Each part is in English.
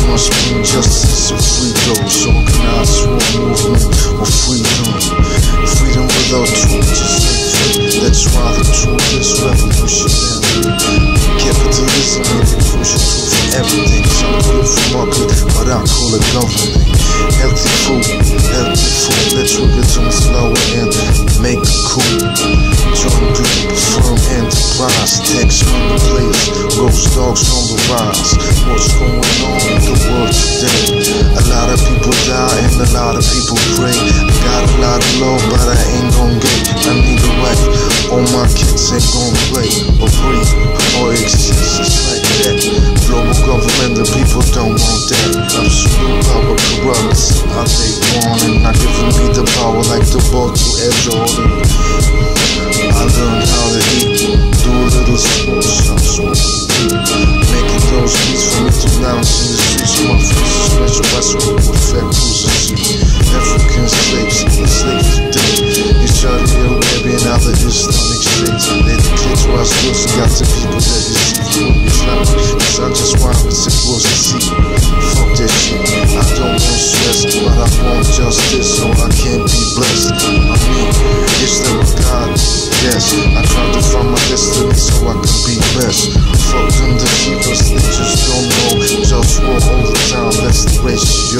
must bring justice and freedom. Organized war movement of freedom. Freedom without truth just ain't free. That's why the truth is revolutionary. Capitalism is the crucial truth for everything. Some call it market, but I call it government. Healthy food, let's work it on slower and make it cool. Join Globalfirm enterprise, tax money players, GhostDogz on the rise. What's going on in the world today? A lot of people die and a lot of people pray. I got a lot of love, but I ain't gon' get. I need a wife, all my kids ain't gon' play or breathe or exist. It's like that. Global government, the people don't want that. Absolute power corrupts how they want and not giving me the power like the ball to Air Jordan. I learned how to eat, do a little sports, I'm smoking, making those beats for me to lounge in the streets. My face is special, I smoke with fat cruisers. African slaves, enslaved today. You Saudi Arabia and other Islamic states. They the kids who are still got the people that deceive for Islam. Cause I just want what's supposed to see. Fuck that shit, I don't want stress, but I want justice, so I can't be blessed. I mean, is there a God? Yes, I try to find my destiny so I can be best. Fuck them deceivers, they just don't know. JustWar all the time, that's the ratio.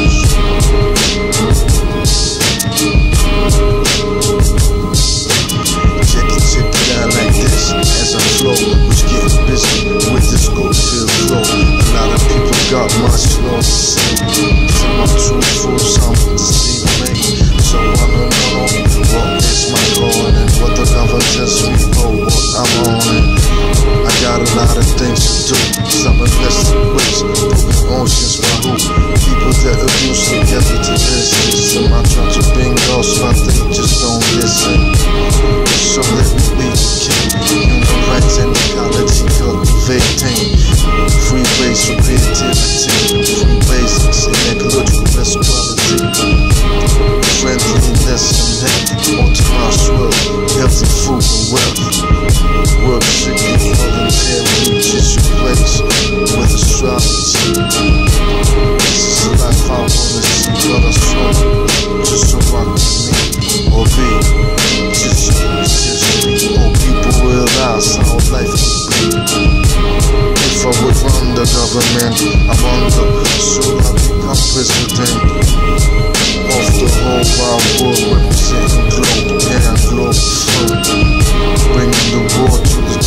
Check it out like this, as I flow, was getting busy with this Goldfield flow. A lot of people got much love to say. Some are truthful, some deceive me. So I don't know what is my calling and what the government tells me for what I'm on it. I got a lot of things to do. Some investing ways, putting oceans by who? People that abuse the capitalist system. I try to bring us, but they just don't listen. So let me be the king. Human rights and ecology cultivating. Free base for creativity. Free basics in ecological equality. Friendliness and health. Optimized world. Healthy food and wealth. Work strictly voluntary. Choose your place with astrology. This is the life I wanna see. Let us flow. Just so I can meet or be. Just me. More people realize how life can be. If I would run the government, I wonder, should I become president of the whole wide world, representing globe and Globalfirm, bringing the war to the